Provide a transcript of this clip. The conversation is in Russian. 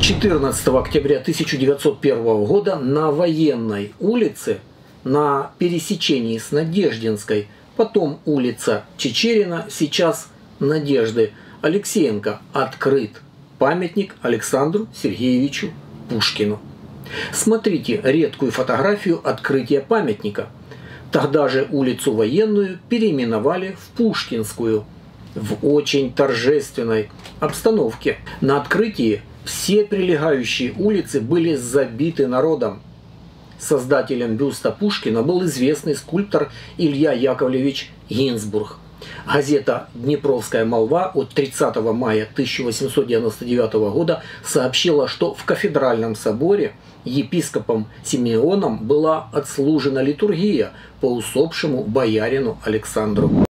14 октября 1901 года на Военной улице, на пересечении с Надеждинской, потом улица Чичерина, сейчас Надежды Алексеенко, открыт памятник Александру Сергеевичу Пушкину. Смотрите редкую фотографию открытия памятника. Тогда же улицу Военную переименовали в Пушкинскую в очень торжественной обстановке. На открытии все прилегающие улицы были забиты народом. Создателем бюста Пушкина был известный скульптор Илья Яковлевич Гинзбург. Газета «Днепровская молва» от 30 мая 1899 года сообщила, что в кафедральном соборе епископом Симеоном была отслужена литургия по усопшему боярину Александру.